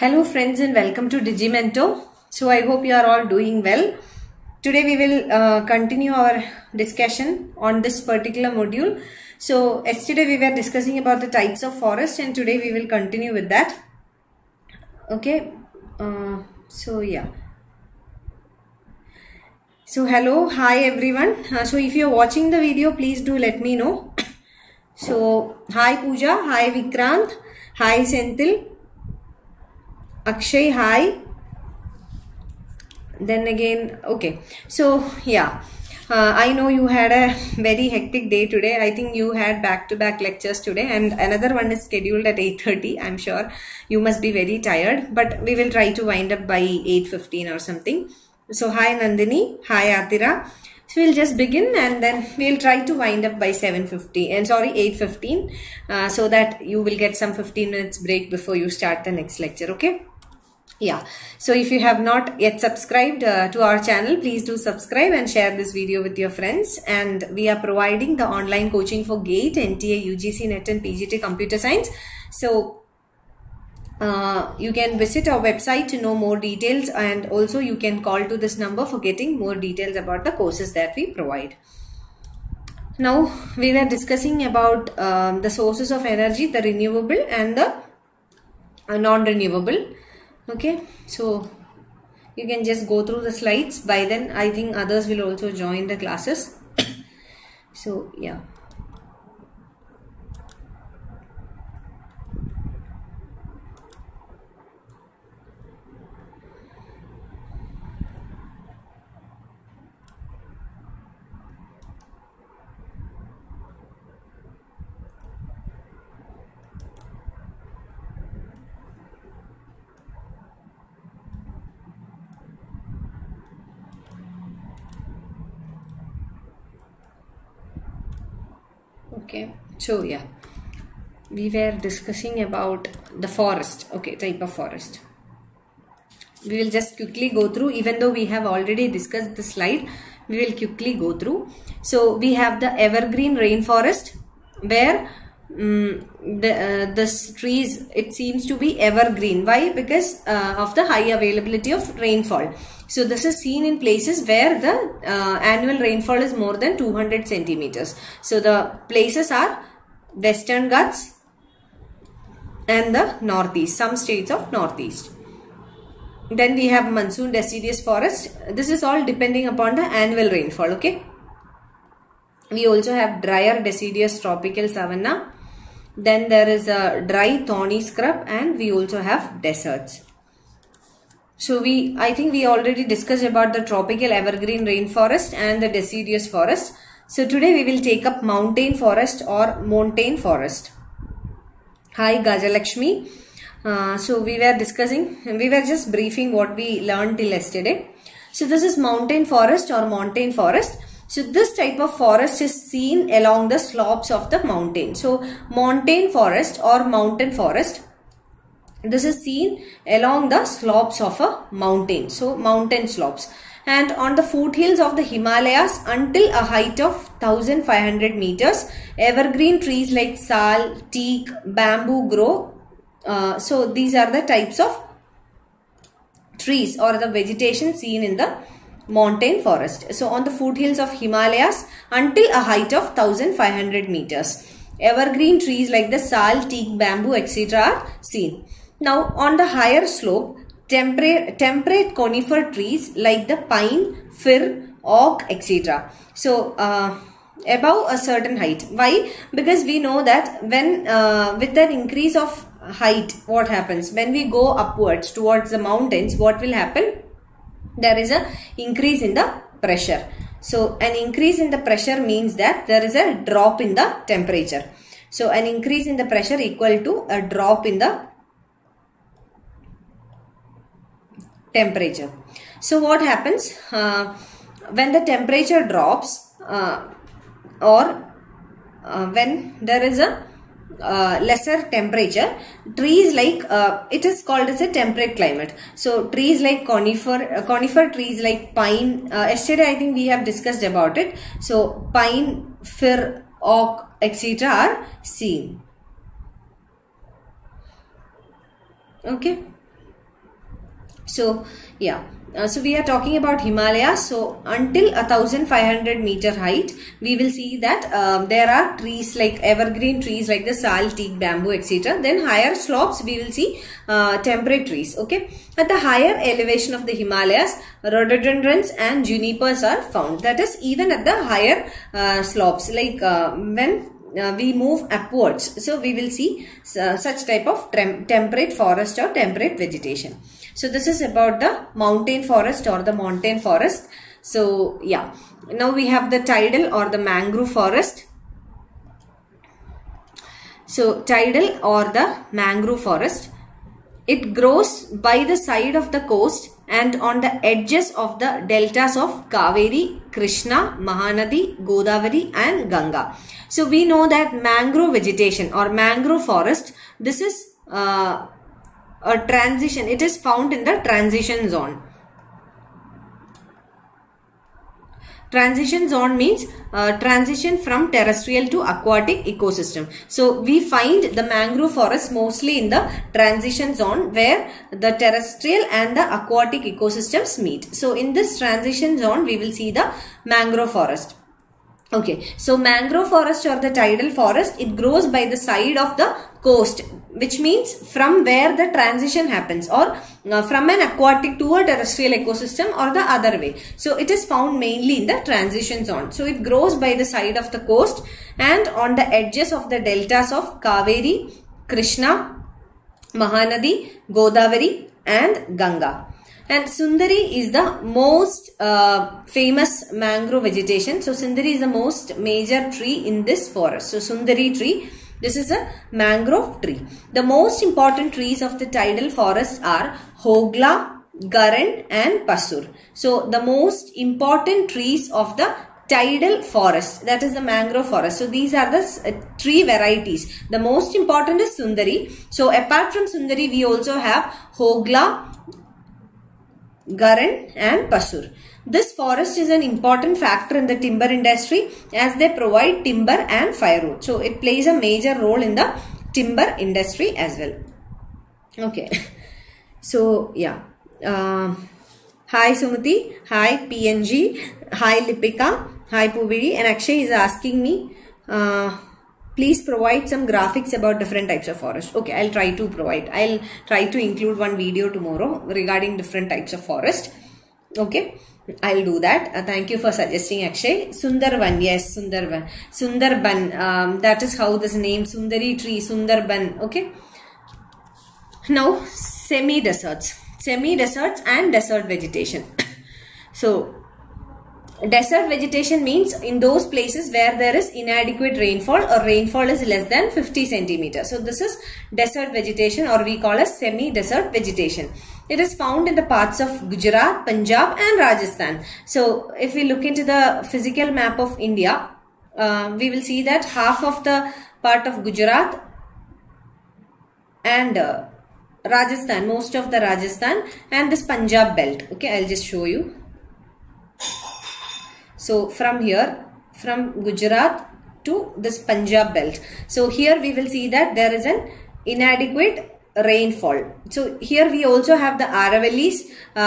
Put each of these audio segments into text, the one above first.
Hello friends and welcome to Digimento. So I hope you are all doing well. Today we will continue our discussion on this particular module. So yesterday we were discussing about the types of forest and today we will continue with that. Okay. So hello, hi everyone. So if you are watching the video, please do let me know. So hi Pooja, hi Vikrant, hi Senthil. Akshay, hi. Then again, okay. So, I know you had a very hectic day today. I think you had back-to-back lectures today and another one is scheduled at 8:30. I'm sure you must be very tired, but we will try to wind up by 8:15 or something. So, hi Nandini, hi Atira. So, we'll just begin and then we'll try to wind up by 7:50 and 8:15 so that you will get some 15 minutes break before you start the next lecture, okay? Yeah, so if you have not yet subscribed to our channel, please do subscribe and share this video with your friends. And we are providing the online coaching for GATE, NTA, UGC, NET and PGT Computer Science. So you can visit our website to know more details, and also you can call to this number for getting more details about the courses that we provide. Now we were discussing about the sources of energy, the renewable and the non-renewable. Okay, so you can just go through the slides. By then I think others will also join the classes. So yeah. Okay, so yeah, we were discussing about the forest. Okay, type of forest. We will just quickly go through, even though we have already discussed the slide, we will quickly go through. So we have the evergreen rainforest where the trees, it seems to be evergreen. Why? Because of the high availability of rainfall. So this is seen in places where the annual rainfall is more than 200 centimeters. So the places are Western Ghats and the Northeast, some states of Northeast. Then we have monsoon deciduous forest. This is all depending upon the annual rainfall, okay. We also have drier deciduous tropical savanna. Then there is a dry thorny scrub and we also have deserts. So I think we already discussed about the tropical evergreen rainforest and the deciduous forest. So today we will take up mountain forest or montane forest. Hi Gajalakshmi. So we were just briefing what we learned till yesterday. So this is mountain forest or montane forest. So this type of forest is seen along the slopes of the mountain. So montane forest or mountain forest, this is seen along the slopes of a mountain. So mountain slopes. And on the foothills of the Himalayas until a height of 1500 meters, evergreen trees like sal, teak, bamboo grow. So these are the types of trees or the vegetation seen in the montane forest. So on the foothills of Himalayas until a height of 1500 meters, evergreen trees like the sal, teak, bamboo, etc. are seen. Now on the higher slope, temperate conifer trees like the pine, fir, oak, etc. So above a certain height. Why? Because we know that when with an increase of height, what happens? When we go upwards towards the mountains, what will happen? There is a increase in the pressure. So an increase in the pressure means that there is a drop in the temperature. So an increase in the pressure equal to a drop in the temperature. So what happens when the temperature drops when there is a lesser temperature, trees like it is called as a temperate climate. So trees like conifer trees like pine, yesterday I think we have discussed about it. So pine, fir, oak, etc. are seen. Okay. So yeah. So we are talking about Himalayas. So until 1500 meter height, we will see that there are trees like evergreen trees like the sal, teak, bamboo, etc. Then higher slopes, we will see temperate trees. Okay. At the higher elevation of the Himalayas, rhododendrons and junipers are found. That is even at the higher slopes, like when we move upwards. So we will see such type of temperate forest or temperate vegetation. So this is about the mountain forest or the montane forest. So yeah, now we have the tidal or the mangrove forest. So tidal or the mangrove forest, it grows by the side of the coast and on the edges of the deltas of Kaveri, Krishna, Mahanadi, Godavari and Ganga. So we know that mangrove vegetation or mangrove forest, this is a transition. It is found in the transition zone. Transition zone means transition from terrestrial to aquatic ecosystem. So we find the mangrove forest mostly in the transition zone where the terrestrial and the aquatic ecosystems meet. So in this transition zone, we will see the mangrove forest. Okay, so mangrove forest or the tidal forest, it grows by the side of the coast, which means from where the transition happens, or from an aquatic to a terrestrial ecosystem, or the other way. So it is found mainly in the transition zone. So it grows by the side of the coast and on the edges of the deltas of Kaveri, Krishna, Mahanadi, Godavari and Ganga. And Sundari is the most famous mangrove vegetation. So Sundari is the most major tree in this forest. So Sundari tree, this is a mangrove tree. The most important trees of the tidal forest are Hogla, Garan and Pasur. So the most important trees of the tidal forest, that is the mangrove forest. So these are the tree varieties. The most important is Sundari. So apart from Sundari, we also have Hogla, Garan and Pasur. This forest is an important factor in the timber industry as they provide timber and firewood. So it plays a major role in the timber industry as well. Okay. So yeah. Hi Sumati. Hi PNG. Hi Lipika. Hi Puviri. And Akshay is asking me, please provide some graphics about different types of forest. Okay, I'll try to provide. I'll try to include one video tomorrow regarding different types of forest. Okay, I'll do that. Thank you for suggesting, Akshay. Sundarban, yes, Sundarban. Sundarban, that is how this name, Sundari tree, Sundarban. Okay. Now, semi-deserts. Semi-deserts and desert vegetation. So, desert vegetation means in those places where there is inadequate rainfall or rainfall is less than 50 centimeters. So this is desert vegetation, or we call as semi-desert vegetation. It is found in the parts of Gujarat, Punjab and Rajasthan. So if we look into the physical map of India, we will see that half of the part of Gujarat and Rajasthan, most of the Rajasthan and this Punjab belt. Okay, I'll just show you. So from here, from Gujarat to this Punjab belt. So here we will see that there is an inadequate rainfall. So here we also have the Aravallis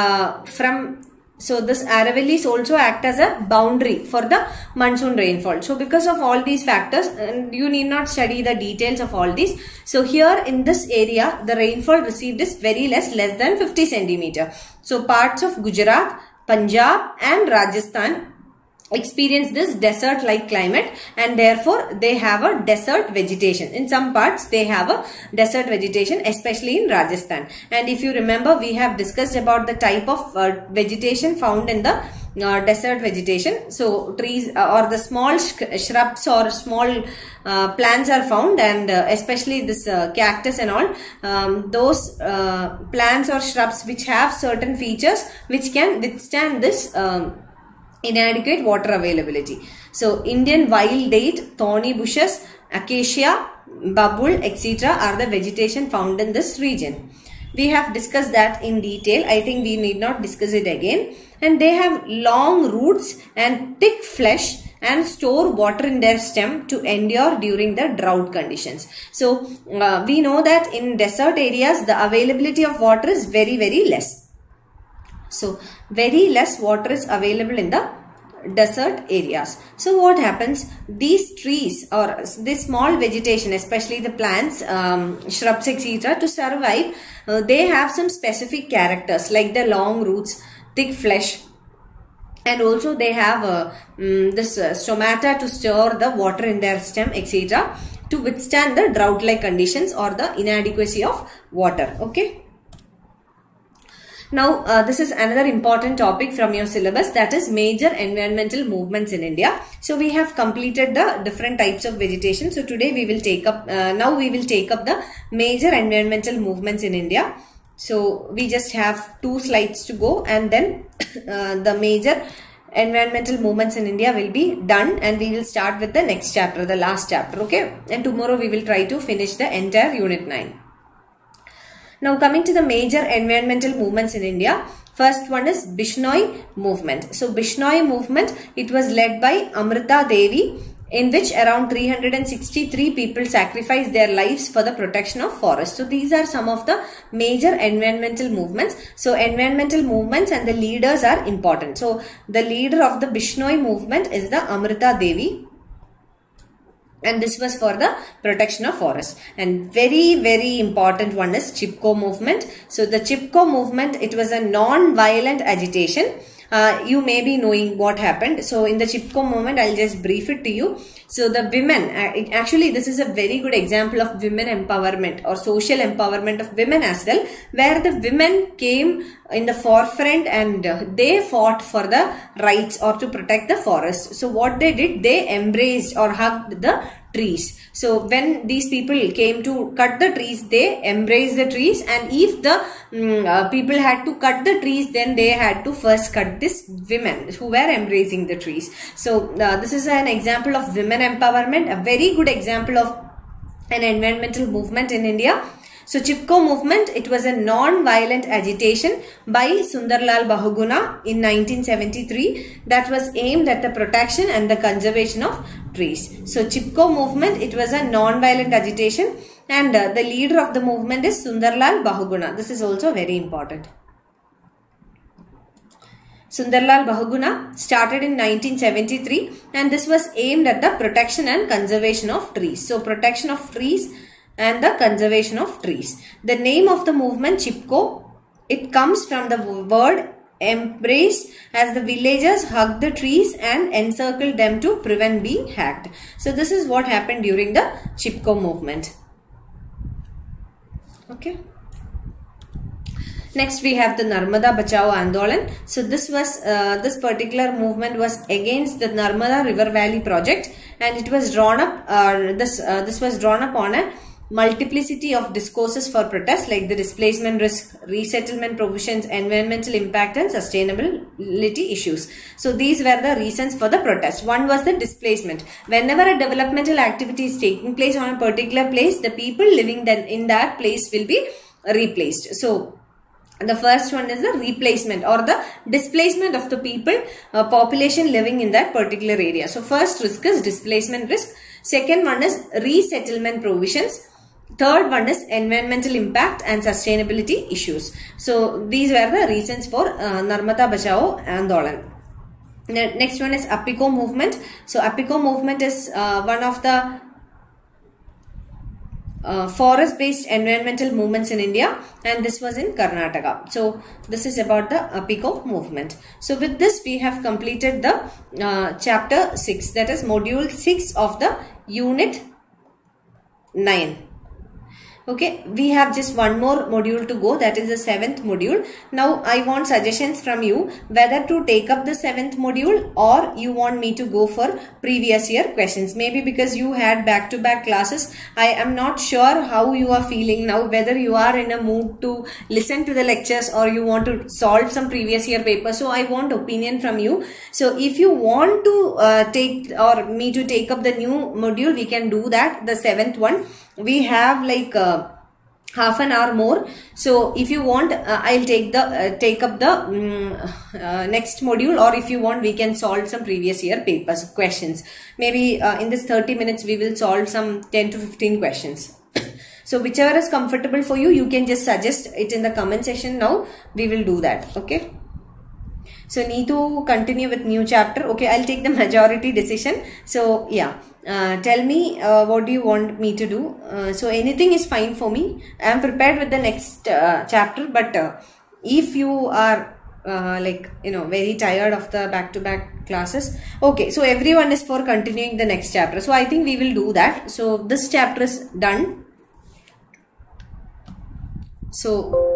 so this Aravallis also act as a boundary for the monsoon rainfall. So because of all these factors, and you need not study the details of all these. So here in this area, the rainfall received is very less than 50 centimeter. So parts of Gujarat, Punjab and Rajasthan experience this desert-like climate, and therefore they have a desert vegetation. In some parts they have a desert vegetation, especially in Rajasthan. And if you remember, we have discussed about the type of vegetation found in the desert vegetation. So trees or the small shrubs or small plants are found, and especially this cactus and all, those plants or shrubs which have certain features which can withstand this inadequate water availability. So Indian wild date, thorny bushes, acacia, babul, etc. are the vegetation found in this region. We have discussed that in detail. I think we need not discuss it again. And they have long roots and thick flesh and store water in their stem to endure during the drought conditions. So we know that in desert areas the availability of water is very less. So very less water is available in the desert areas. So what happens, these trees or this small vegetation, especially the plants, shrubs, etc., to survive, they have some specific characters like the long roots, thick flesh, and also they have this stomata to store the water in their stem, etc., to withstand the drought-like conditions or the inadequacy of water. Okay. Now, this is another important topic from your syllabus, that is major environmental movements in India. So, we have completed the different types of vegetation. So, today we will take up, now we will take up the major environmental movements in India. So, we just have 2 slides to go, and then the major environmental movements in India will be done, and we will start with the next chapter, the last chapter, okay? And tomorrow we will try to finish the entire Unit 9. Now coming to the major environmental movements in India, first one is Bishnoi movement. So Bishnoi movement, it was led by Amrita Devi, in which around 363 people sacrificed their lives for the protection of forests. So these are some of the major environmental movements. So environmental movements and the leaders are important. So the leader of the Bishnoi movement is the Amrita Devi, and this was for the protection of forests. And very important one is Chipko movement. So the Chipko movement, it was a non-violent agitation. You may be knowing what happened. So in the Chipko movement, I'll just brief it to you. So the women, actually this is a very good example of women empowerment or social empowerment of women as well, where the women came in the forefront and they fought for the rights or to protect the forest. So what they did, they embraced or hugged the trees. So when these people came to cut the trees, they embraced the trees, and if the people had to cut the trees, then they had to first cut these women who were embracing the trees. So this is an example of women empowerment, a very good example of an environmental movement in India. So Chipko movement, it was a non-violent agitation by Sundarlal Bahuguna in 1973 that was aimed at the protection and the conservation of trees. So Chipko movement, it was a non-violent agitation, and the leader of the movement is Sundarlal Bahuguna. This is also very important. Sundarlal Bahuguna started in 1973, and this was aimed at the protection and conservation of trees. So protection of trees and the conservation of trees. The name of the movement Chipko, it comes from the word embrace, as the villagers hugged the trees and encircled them to prevent being hacked. So this is what happened during the Chipko movement. Okay. Next we have the Narmada Bachao Andolan. So this was this particular movement was against the Narmada River Valley project, and it was drawn up. This was drawn up on a multiplicity of discourses for protest, like the displacement risk, resettlement provisions, environmental impact, and sustainability issues. So these were the reasons for the protest. One was the displacement. Whenever a developmental activity is taking place on a particular place, the people living then in that place will be replaced. So the first one is the replacement or the displacement of the people, population living in that particular area. So first risk is displacement risk. Second one is resettlement provisions. Third one is environmental impact and sustainability issues. So these were the reasons for Narmada Bachao Andolan. The next one is Apiko movement. So Apiko movement is one of the forest-based environmental movements in India, and this was in Karnataka. So this is about the Apiko movement. So with this we have completed the chapter 6, that is module 6 of the unit 9. Okay, we have just one more module to go, that is the 7th module. Now I want suggestions from you whether to take up the 7th module or you want me to go for previous year questions. Maybe because you had back-to-back classes, I am not sure how you are feeling now, whether you are in a mood to listen to the lectures or you want to solve some previous year papers. So I want opinion from you. So if you want to take or me to take up the new module, we can do that, the 7th one. We have like half an hour more. So if you want, I'll take up the next module, or if you want, we can solve some previous year papers questions. Maybe in this 30 minutes we will solve some 10 to 15 questions. So whichever is comfortable for you, you can just suggest it in the comment section now. We will do that. Okay. So need to continue with new chapter. Okay, I'll take the majority decision. So yeah, tell me what do you want me to do. So anything is fine for me. I am prepared with the next chapter. But if you are like very tired of the back-to-back classes, okay, so everyone is for continuing the next chapter. So I think we will do that. So this chapter is done. So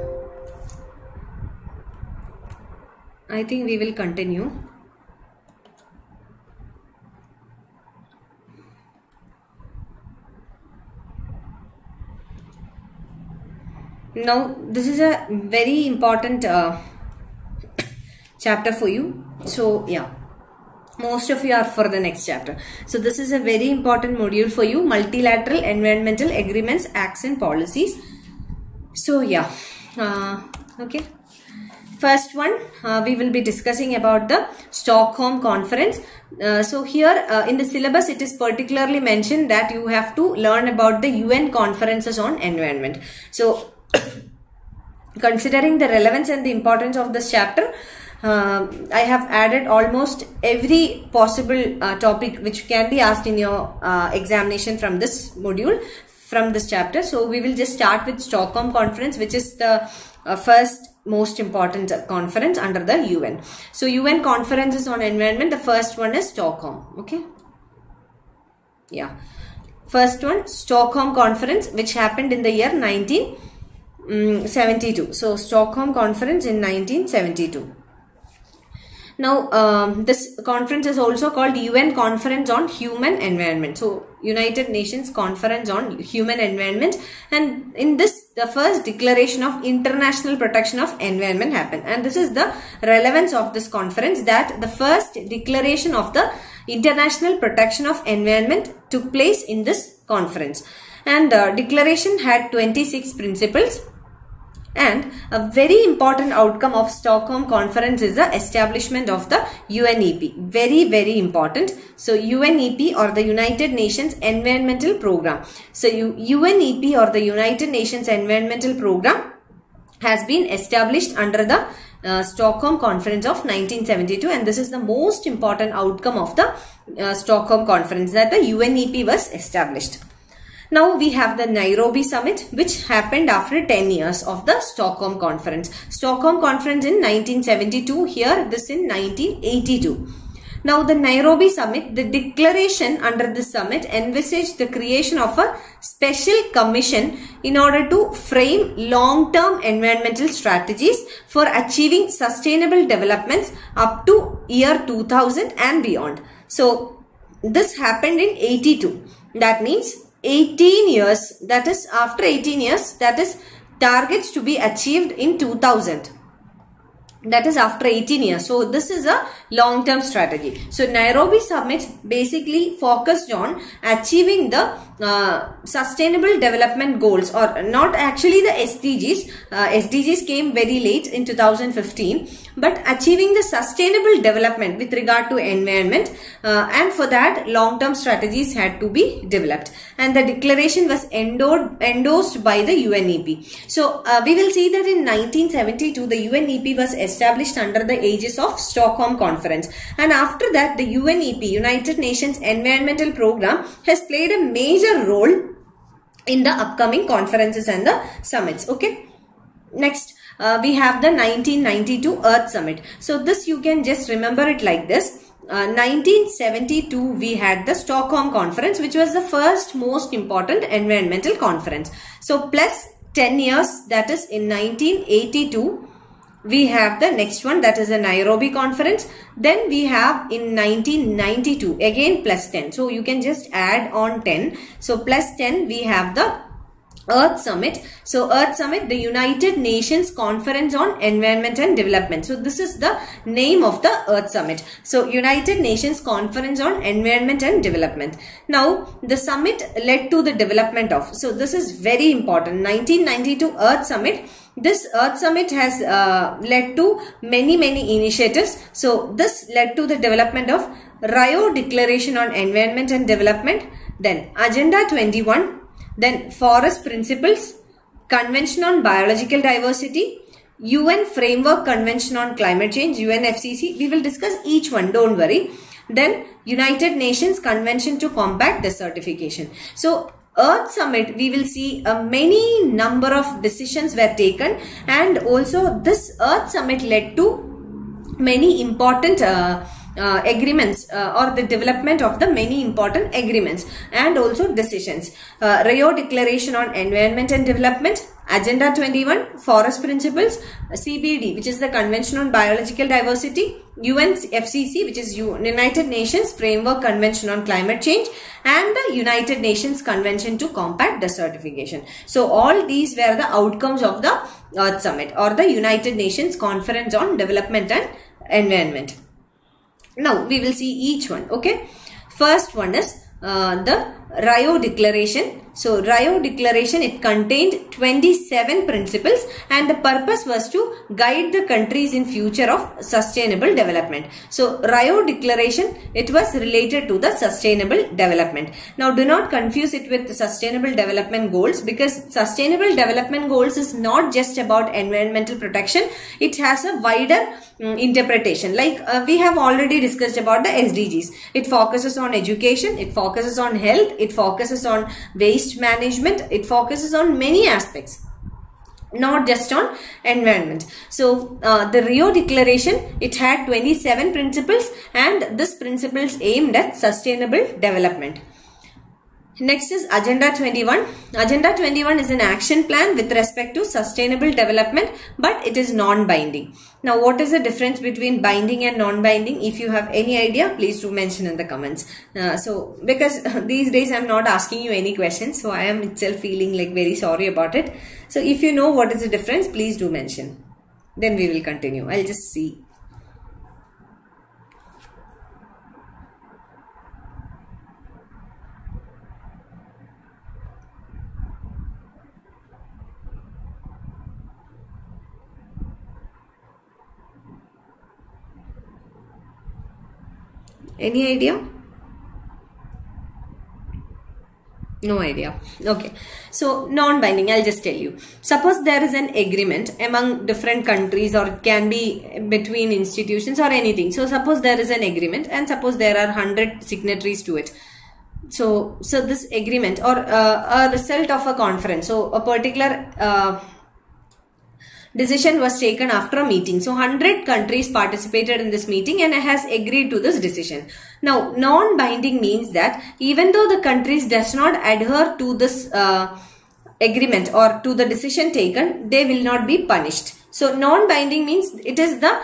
I think we will continue. Now this is a very important chapter for you. So yeah, most of you are for the next chapter. So this is a very important module for you, multilateral environmental agreements, acts and policies. So yeah, okay. First one, we will be discussing about the Stockholm Conference. So here in the syllabus, it is particularly mentioned that you have to learn about the UN conferences on environment. So considering the relevance and the importance of this chapter, I have added almost every possible topic which can be asked in your examination from this module, from this chapter. So we will just start with Stockholm Conference, which is the first most important conference under the UN. So UN conferences on environment, the first one is Stockholm. Okay. Yeah. First one, Stockholm Conference, which happened in the year 1972. So Stockholm Conference in 1972. Now, this conference is also called UN Conference on Human Environment. So, United Nations Conference on Human Environment. And in this, the first declaration of international protection of environment happened. And this is the relevance of this conference, that the first declaration of the international protection of environment took place in this conference. And the declaration had 26 principles. And a very important outcome of Stockholm Conference is the establishment of the UNEP. Very, very important. So, UNEP or the United Nations Environmental Program. So, UNEP or the United Nations Environmental Program has been established under the Stockholm Conference of 1972, and this is the most important outcome of the Stockholm Conference, that the UNEP was established. Now we have the Nairobi Summit, which happened after 10 years of the Stockholm Conference. Stockholm Conference in 1972, here this in 1982. Now the Nairobi Summit, the declaration under the summit envisaged the creation of a special commission in order to frame long-term environmental strategies for achieving sustainable developments up to year 2000 and beyond. So this happened in 82. That means 18 years, that is after 18 years, that is targets to be achieved in 2000. That is after 18 years. So this is a long-term strategy. So Nairobi Summit basically focused on achieving the sustainable development goals, or not actually the SDGs. SDGs came very late in 2015, but achieving the sustainable development with regard to environment, and for that long-term strategies had to be developed, and the declaration was endorsed by the UNEP. So we will see that in 1972 the UNEP was established under the aegis of Stockholm Conference, and after that the UNEP, United Nations Environmental Program, has played a major role in the upcoming conferences and the summits. Okay. Next, we have the 1992 Earth Summit. So this you can just remember it like this. 1972 we had the Stockholm Conference, which was the first most important environmental conference. So plus 10 years, that is in 1982. We have the next one, that is the Nairobi Conference. Then we have in 1992 again plus 10. So you can just add on 10. So plus 10 we have the Earth Summit. So Earth Summit, the United Nations Conference on Environment and Development. So this is the name of the Earth Summit. So United Nations Conference on Environment and Development. Now the summit led to the development of, so this is very important, 1992 Earth Summit. This Earth Summit has led to many initiatives. So this led to the development of Rio Declaration on Environment and Development, then Agenda 21, then Forest Principles, Convention on Biological Diversity, UN Framework Convention on Climate Change, UNFCCC. We will discuss each one, don't worry. Then United Nations Convention to Combat Desertification. So Earth Summit, we will see many number of decisions were taken, and also this Earth Summit led to many important agreements or the development of the many important agreements and also decisions. Rio Declaration on Environment and Development, Agenda 21, Forest Principles, CBD, which is the Convention on Biological Diversity, UNFCCC, which is United Nations Framework Convention on Climate Change, and the United Nations Convention to Combat Desertification. So all these were the outcomes of the Earth Summit or the United Nations Conference on Development and Environment. Now we will see each one. Okay, first one is the Rio Declaration. So Rio Declaration, it contained 27 principles, and the purpose was to guide the countries in future of sustainable development. So Rio Declaration, it was related to the sustainable development. Now do not confuse it with the sustainable development goals, because sustainable development goals is not just about environmental protection. It has a wider interpretation. Like we have already discussed about the SDGs. It focuses on education, it focuses on health, it focuses on waste management, it focuses on many aspects, not just on environment. So the Rio Declaration, it had 27 principles, and this principles aimed at sustainable development. Next is Agenda 21. Agenda 21 is an action plan with respect to sustainable development, but it is non-binding. Now, what is the difference between binding and non-binding? If you have any idea, please do mention in the comments. So, because these days I am not asking you any questions, so I am itself feeling like very sorry about it. So, if you know what is the difference, please do mention. Then we will continue. I'll just see. Any idea? No idea. Okay. So, non-binding, I'll just tell you. Suppose there is an agreement among different countries, or it can be between institutions or anything. So, suppose there is an agreement, and suppose there are 100 signatories to it. So this agreement or a result of a conference. So, a particular decision was taken after a meeting. So 100 countries participated in this meeting and has agreed to this decision. Now non-binding means that even though the countries does not adhere to this agreement or to the decision taken, they will not be punished. So non-binding means it is the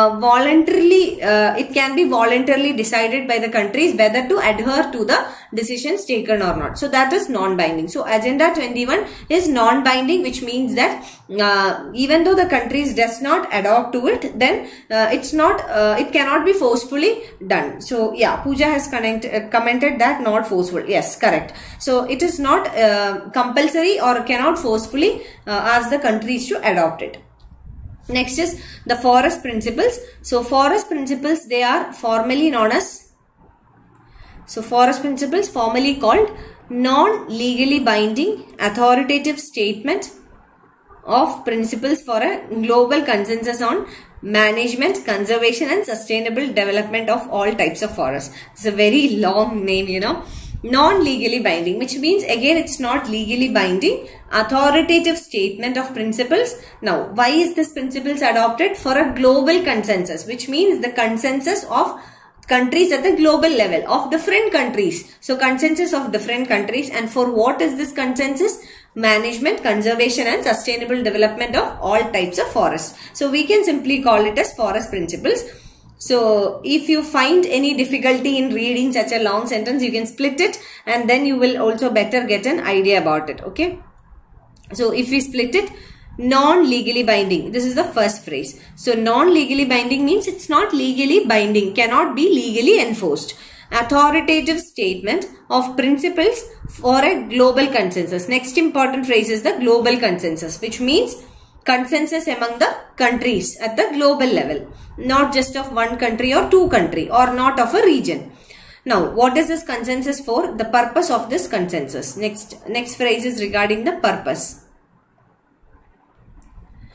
it can be voluntarily decided by the countries whether to adhere to the decisions taken or not. So that is non-binding. So Agenda 21 is non-binding, which means that even though the countries does not adopt to it, then it cannot be forcefully done. So yeah, Pooja has commented that not forceful. Yes, correct. So it is not compulsory or cannot forcefully ask the countries to adopt it. Next is the forest principles. So forest principles, they are formally known as, so forest principles formally called non-legally binding authoritative statement of principles for a global consensus on management, conservation and sustainable development of all types of forests. It's a very long name, you know. Non-legally binding, which means again it's not legally binding, authoritative statement of principles. Now why is this principles adopted? For a global consensus, which means the consensus of countries at the global level of different countries. So consensus of different countries. And for what is this consensus? Management, conservation and sustainable development of all types of forests. So we can simply call it as forest principles. So if you find any difficulty in reading such a long sentence, you can split it and then you will also better get an idea about it. Okay. So if we split it, non-legally binding, this is the first phrase. So non-legally binding means it's not legally binding, cannot be legally enforced. Authoritative statement of principles for a global consensus. Next important phrase is the global consensus, which means consensus among the countries at the global level, not just of one country or two country or not of a region. Now, what is this consensus for? The purpose of this consensus. Next phrase is regarding the purpose.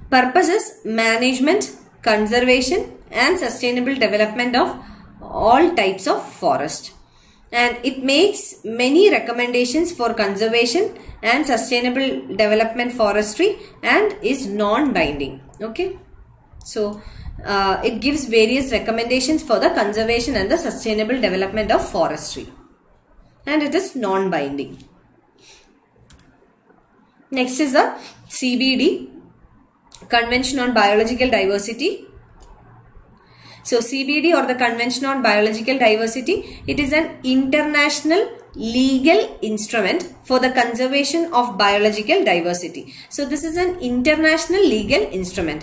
Purpose is management, conservation and sustainable development of all types of forest. And it makes many recommendations for conservation and sustainable development forestry and is non-binding. Okay. So, it gives various recommendations for the conservation and the sustainable development of forestry. And it is non-binding. Next is the CBD, Convention on Biological Diversity. So CBD, or the Convention on Biological Diversity, it is an international legal instrument for the conservation of biological diversity. So this is an international legal instrument.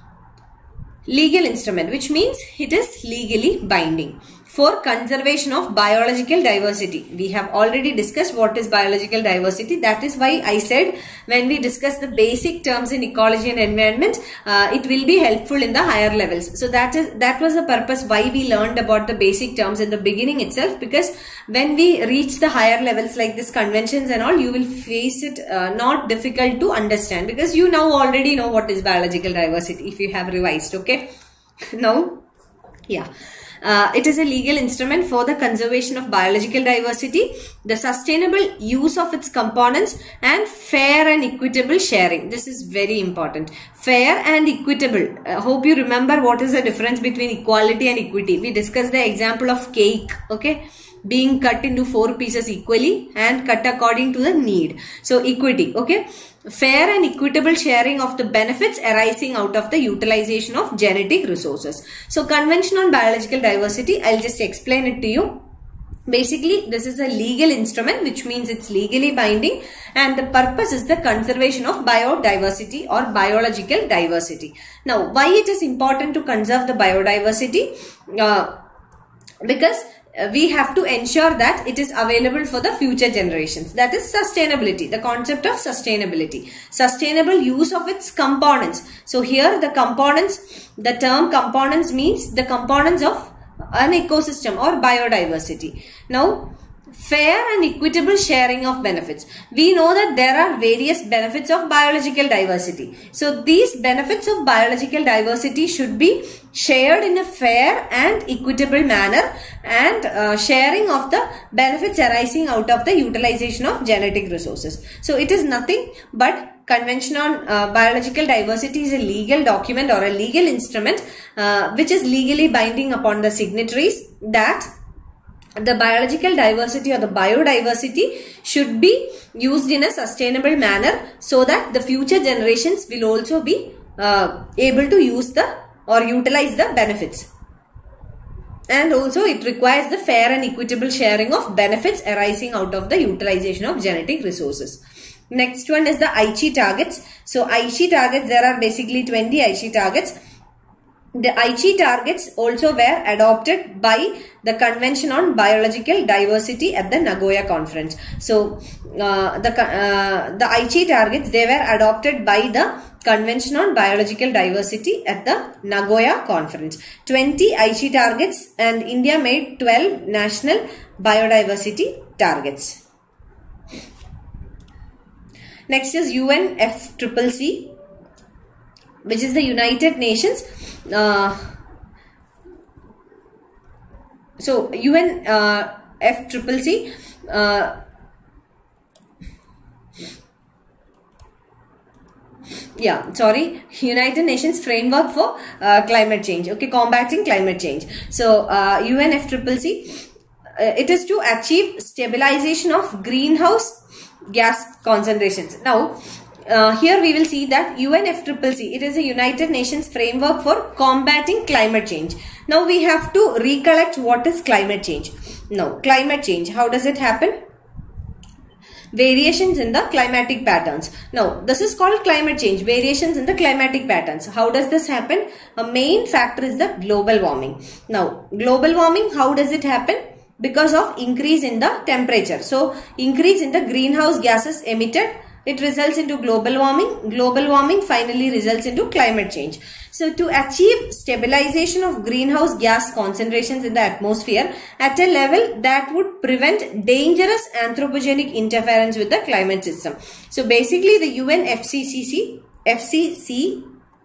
Which means it is legally binding for conservation of biological diversity. We have already discussed what is biological diversity. That is why I said when we discuss the basic terms in ecology and environment, it will be helpful in the higher levels. So that was the purpose why we learned about the basic terms in the beginning itself, because when we reach the higher levels like this conventions and all, you will face it not difficult to understand, because you now already know what is biological diversity if you have revised. Okay. Now, yeah. It is a legal instrument for the conservation of biological diversity, the sustainable use of its components and fair and equitable sharing. This is very important. Fair and equitable. Hope you remember what is the difference between equality and equity. We discussed the example of cake, okay, being cut into 4 pieces equally and cut according to the need. So equity, okay. Fair and equitable sharing of the benefits arising out of the utilization of genetic resources. So Convention on Biological Diversity, I'll just explain it to you. Basically, this is a legal instrument, which means it's legally binding, and the purpose is the conservation of biodiversity or biological diversity. Now, why it is important to conserve the biodiversity? Because we have to ensure that it is available for the future generations. That is sustainability, the concept of sustainability. Sustainable use of its components. So here the components, the term components means the components of an ecosystem or biodiversity. Now, fair and equitable sharing of benefits. We know that there are various benefits of biological diversity. So these benefits of biological diversity should be shared in a fair and equitable manner, and sharing of the benefits arising out of the utilization of genetic resources. So it is nothing but Convention on Biological Diversity is a legal document or a legal instrument which is legally binding upon the signatories, that the biological diversity or the biodiversity should be used in a sustainable manner, so that the future generations will also be able to use the or utilize the benefits. And also it requires the fair and equitable sharing of benefits arising out of the utilization of genetic resources. Next one is the Aichi targets. So Aichi targets, there are basically 20 Aichi targets. The Aichi targets also were adopted by the Convention on Biological Diversity at the Nagoya Conference. So the Aichi targets, they were adopted by the Convention on Biological Diversity at the Nagoya Conference. 20 Aichi targets, and India made 12 national biodiversity targets. Next is UNFCCC, which is the United Nations. So UNFCCC United Nations Framework for Climate Change, okay, combating climate change. So UNFCCC, it is to achieve stabilization of greenhouse gas concentrations. Now here we will see that UNFCCC, it is a United Nations Framework for combating climate change. Now we have to recollect what is climate change. Now climate change, how does it happen? Variations in the climatic patterns. Now this is called climate change, variations in the climatic patterns. How does this happen? A main factor is the global warming. Now global warming, how does it happen? Because of increase in the temperature. So increase in the greenhouse gases emitted, it results into global warming. Global warming finally results into climate change. So to achieve stabilization of greenhouse gas concentrations in the atmosphere at a level that would prevent dangerous anthropogenic interference with the climate system. So basically the UNFCCC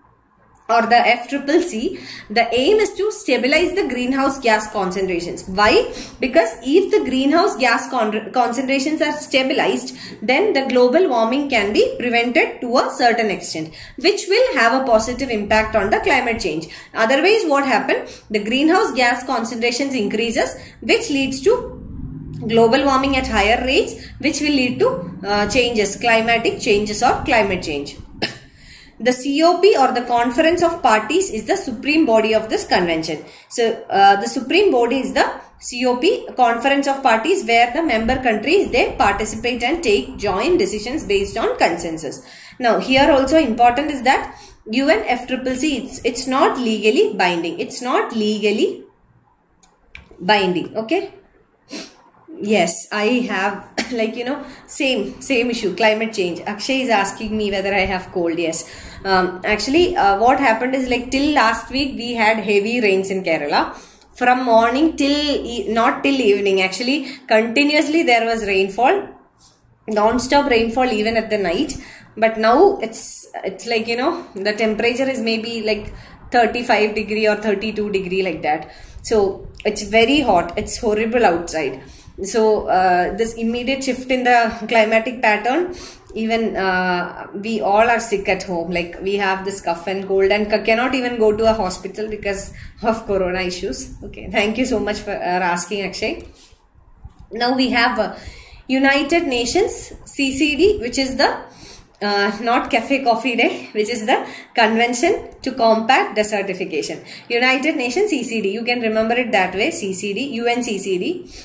or the FCCC, the aim is to stabilize the greenhouse gas concentrations. Why? Because if the greenhouse gas concentrations are stabilized, then the global warming can be prevented to a certain extent, which will have a positive impact on the climate change. Otherwise, what happens? The greenhouse gas concentrations increases, which leads to global warming at higher rates, which will lead to changes, climatic changes or climate change. The COP, or the Conference of Parties, is the supreme body of this convention. So, the supreme body is the COP, Conference of Parties, where the member countries, they participate and take joint decisions based on consensus. Now, here also important is that UNFCCC, it's not legally binding. It's not legally binding. Okay. Yes, I have, like, you know, same issue, climate change. Akshay is asking me whether I have cold. Yes. Actually, what happened is, like, till last week we had heavy rains in Kerala. From morning till, not till evening, actually, continuously there was rainfall, non-stop rainfall even at the night. But now it's like, you know, the temperature is maybe like 35 degree or 32 degree, like that. So it's very hot. It's horrible outside. So this immediate shift in the climatic pattern, even we all are sick at home. Like, we have this cough and cold and cannot even go to a hospital because of corona issues. Okay, thank you so much for asking, Akshay. Now we have United Nations CCD, which is the not Cafe Coffee Day, which is the Convention to Combat Desertification. United Nations CCD, you can remember it that way, CCD, UNCCD.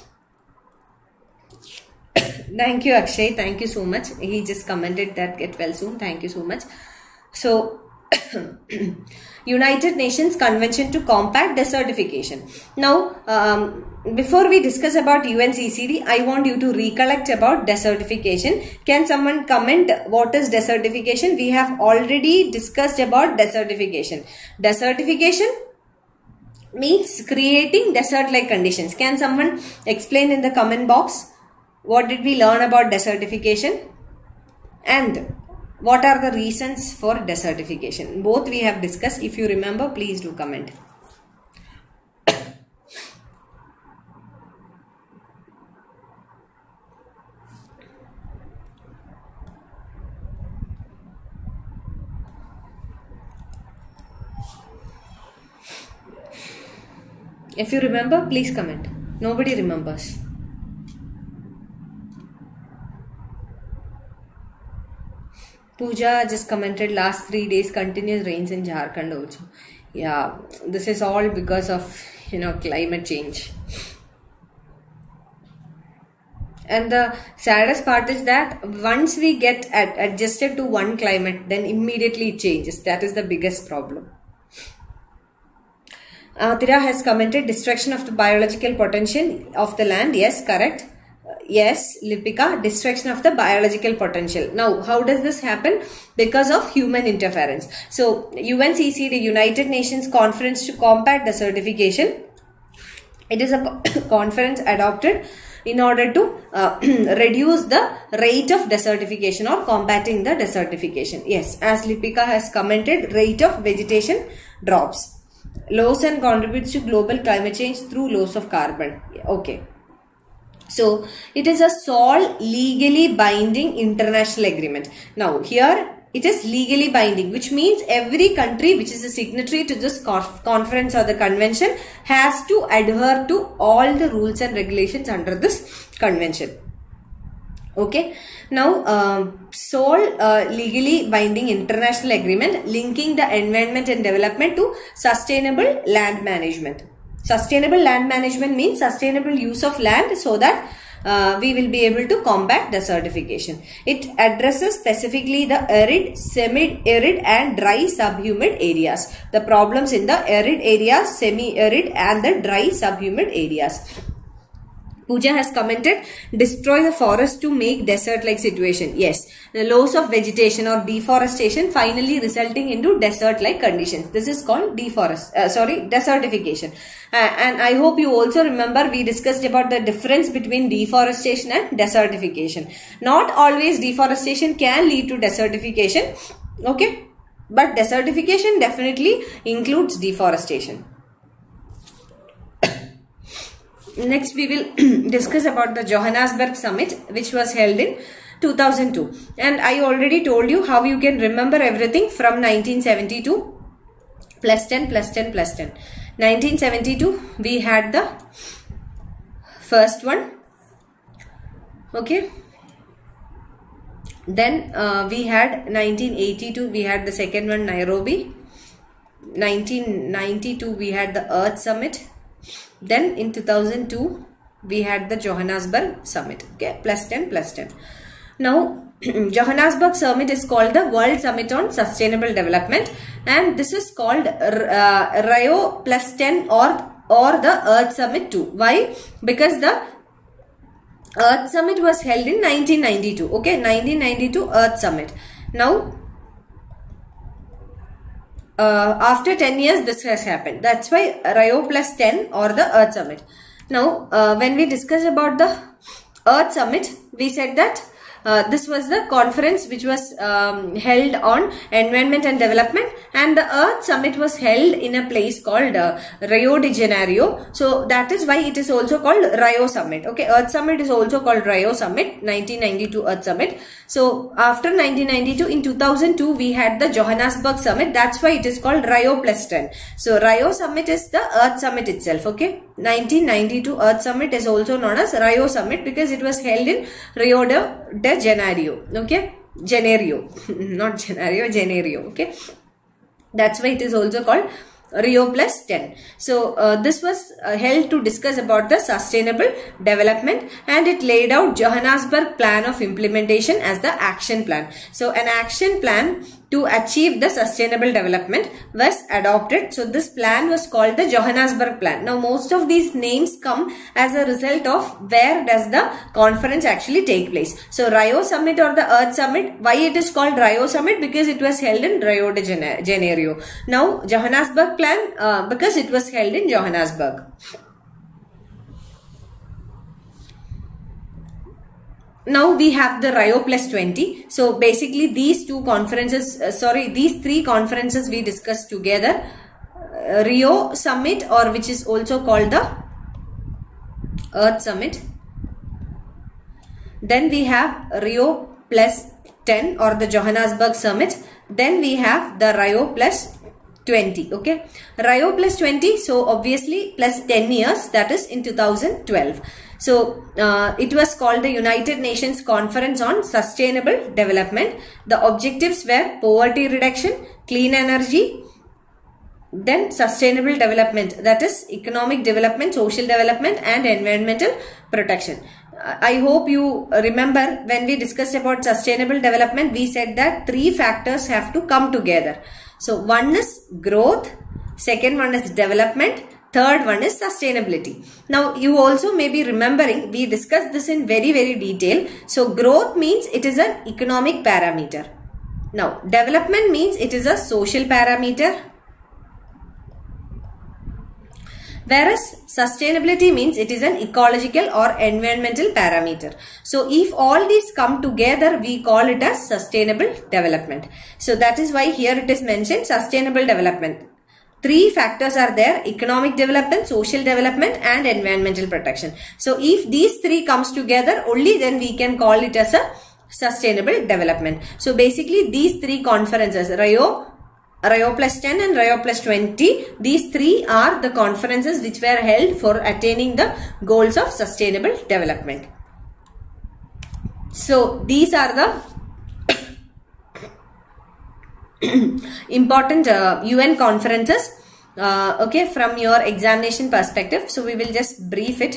Thank you, Akshay. Thank you so much. He just commented that get well soon. Thank you so much. So, United Nations Convention to Combat Desertification. Now, before we discuss about UNCCD, I want you to recollect about desertification. Can someone comment what is desertification? We have already discussed about desertification. Desertification means creating desert-like conditions. Can someone explain in the comment box? What did we learn about desertification? And what are the reasons for desertification? Both we have discussed. If you remember, please do comment. If you remember, please comment. Nobody remembers. Pooja just commented last 3 days continuous rains in Jharkhand also. Yeah, this is all because of, you know, climate change. And the saddest part is that once we get adjusted to one climate, then immediately it changes. That is the biggest problem. Tira has commented destruction of the biological potential of the land. Yes, correct. Yes, Lipika, destruction of the biological potential. Now, how does this happen? Because of human interference. So, UNCCD, the United Nations Conference to Combat Desertification, it is a conference adopted in order to reduce the rate of desertification or combating the desertification. Yes, as Lipika has commented, rate of vegetation drops. Loss and contributes to global climate change through loss of carbon. Okay. So, it is a sole legally binding international agreement. Now, here it is legally binding, which means every country which is a signatory to this conference or the convention has to adhere to all the rules and regulations under this convention. Okay. Now, sole legally binding international agreement linking the environment and development to sustainable land management. Sustainable land management means sustainable use of land so that we will be able to combat desertification. It addresses specifically the arid, semi-arid and dry subhumid areas. The problems in the arid areas, semi-arid and the dry subhumid areas. Pooja has commented, destroy the forest to make desert-like situation. Yes, the loss of vegetation or deforestation finally resulting into desert-like conditions. This is called desertification. And I hope you also remember we discussed about the difference between deforestation and desertification. Not always deforestation can lead to desertification. Okay. But desertification definitely includes deforestation. Next we will discuss about the Johannesburg Summit, which was held in 2002. And I already told you how you can remember everything from 1972. Plus 10, plus 10, plus 10. 1972, we had the first one. Okay. Then we had 1982, we had the second one, Nairobi. 1992, we had the Earth Summit. Then in 2002, we had the Johannesburg Summit. Okay, plus 10, plus 10. Now, Johannesburg Summit is called the World Summit on Sustainable Development, and this is called Rio plus 10 or the Earth Summit too. Why? Because the Earth Summit was held in 1992. Okay, 1992 Earth Summit. Now, after 10 years, this has happened. That's why Rio plus 10 or the Earth Summit. Now, when we discussed about the Earth Summit, we said that this was the conference which was held on environment and development, and the Earth Summit was held in a place called Rio de Janeiro. So that is why it is also called Rio Summit. Okay, Earth Summit is also called Rio Summit, 1992 Earth Summit. So after 1992, in 2002, we had the Johannesburg Summit. That's why it is called Rio plus 10. So Rio Summit is the Earth Summit itself. Okay, 1992 Earth Summit is also known as Rio Summit because it was held in Rio de Janeiro. Okay, Janeiro, not Janeiro, Janeiro. Okay, that's why it is also called Rio plus 10. So this was held to discuss about the sustainable development, and it laid out Johannesburg Plan of Implementation as the action plan. So an action plan to achieve the sustainable development was adopted. So this plan was called the Johannesburg Plan. Now most of these names come as a result of where does the conference actually take place. So Rio Summit or the Earth Summit, why it is called Rio Summit? Because it was held in Rio de Janeiro. Now Johannesburg Plan, because it was held in Johannesburg. Now we have the Rio plus 20. So basically these two conferences, these three conferences we discussed together. Rio Summit, or which is also called the Earth Summit. Then we have Rio plus 10 or the Johannesburg Summit. Then we have the Rio plus 20. Okay, Rio plus 20. So obviously plus 10 years, that is in 2012. So it was called the United Nations Conference on Sustainable Development. The objectives were poverty reduction, clean energy, then sustainable development, that is economic development, social development and environmental protection. I hope you remember when we discussed about sustainable development, we said that three factors have to come together. So one is growth, second one is development, third one is sustainability. Now you also may be remembering we discussed this in very detail. So growth means it is an economic parameter. Now development means it is a social parameter. Whereas sustainability means it is an ecological or environmental parameter. So if all these come together, we call it as sustainable development. So that is why here it is mentioned sustainable development. Three factors are there: economic development, social development and environmental protection. So if these three comes together, only then we can call it as a sustainable development. So basically these three conferences, Rio plus 10 and Rio plus 20, these three are the conferences which were held for attaining the goals of sustainable development. So these are the important UN conferences, okay, from your examination perspective. So we will just brief it.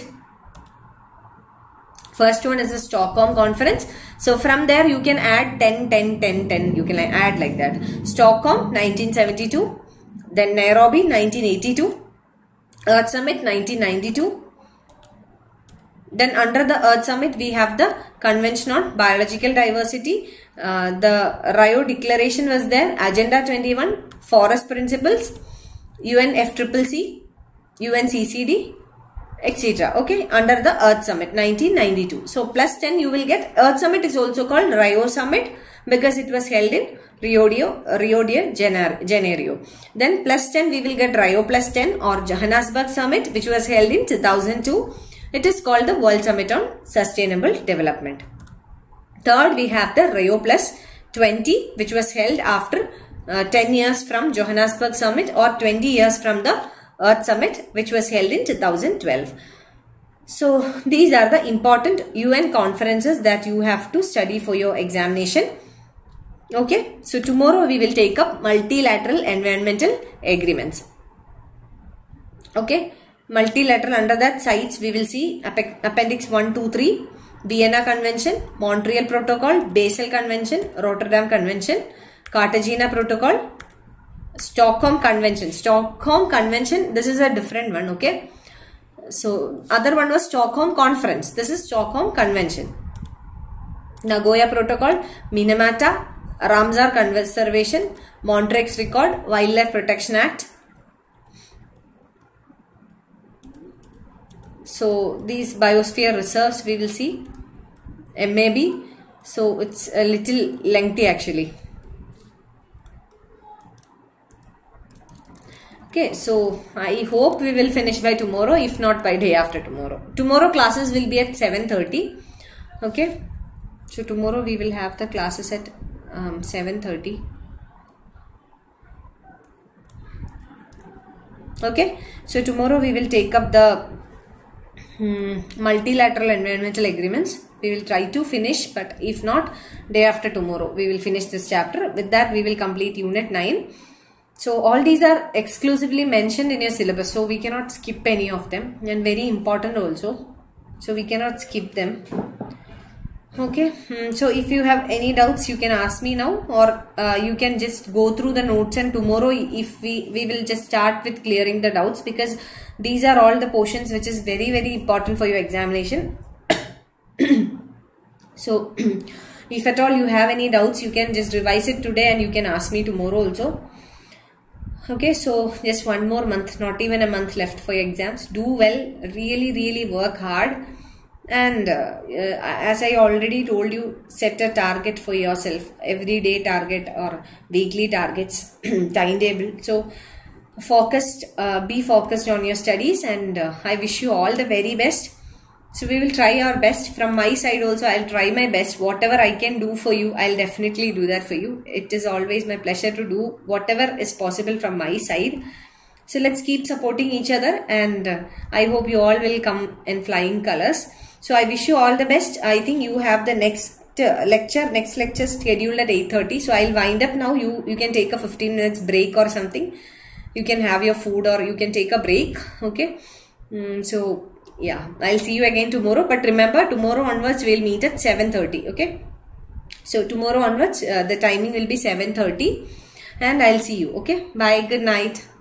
First one is the Stockholm Conference. So from there you can add 10, 10, 10, 10. You can add like that. Stockholm 1972. Then Nairobi 1982. Earth Summit 1992. Then under the Earth Summit we have the Convention on Biological Diversity. The Rio Declaration was there. Agenda 21. Forest Principles. UNFCCC. UNCCD. Etc. Okay, under the Earth Summit 1992. So plus 10 you will get. Earth Summit is also called Rio Summit. because it was held in Rio de Janeiro. Then plus 10 we will get Rio plus 10 or Johannesburg Summit, which was held in 2002. It is called the World Summit on Sustainable Development. Third, we have the Rio plus 20, which was held after 10 years from Johannesburg Summit or 20 years from the Earth Summit, which was held in 2012. So these are the important UN conferences that you have to study for your examination. Okay, so tomorrow we will take up multilateral environmental agreements. Okay, multilateral, under that sites we will see Appendix 1, 2, 3, Vienna Convention, Montreal Protocol, Basel Convention, Rotterdam Convention, Cartagena Protocol, Stockholm Convention. Stockholm Convention, this is a different one, okay. So other one was Stockholm Conference. This is Stockholm Convention. Nagoya Protocol, Minamata, Ramsar Conservation, Montreux Record, Wildlife Protection Act. So these biosphere reserves we will see. MAB. So it's a little lengthy actually. Okay, so I hope we will finish by tomorrow, if not by day after tomorrow. Tomorrow classes will be at 7:30. Okay, so tomorrow we will have the classes at 7:30. Okay, so tomorrow we will take up the multilateral environmental agreements. We will try to finish, but if not, day after tomorrow we will finish this chapter. With that we will complete unit 9. So all these are exclusively mentioned in your syllabus, so we cannot skip any of them, and very important also, so we cannot skip them. Okay, so if you have any doubts you can ask me now, or you can just go through the notes, and tomorrow if we will just start with clearing the doubts, because these are all the portions which is very important for your examination. So if at all you have any doubts, you can just revise it today and you can ask me tomorrow also. Okay, so just one more month, not even a month left for your exams. Do well, really work hard, and as I already told you, set a target for yourself, everyday target or weekly targets, timetable. So be focused on your studies, and I wish you all the very best. So we will try our best. From my side also, I'll try my best. Whatever I can do for you, I'll definitely do that for you. It is always my pleasure to do whatever is possible from my side. So let's keep supporting each other, and I hope you all will come in flying colors. So I wish you all the best. I think you have the next lecture scheduled at 8:30. So I'll wind up now. You can take a 15 minutes break or something. You can have your food or you can take a break. Okay. So yeah, I'll see you again tomorrow, but remember, tomorrow onwards we'll meet at 7:30. Okay, so tomorrow onwards the timing will be 7:30, and I'll see you. Okay, bye, good night.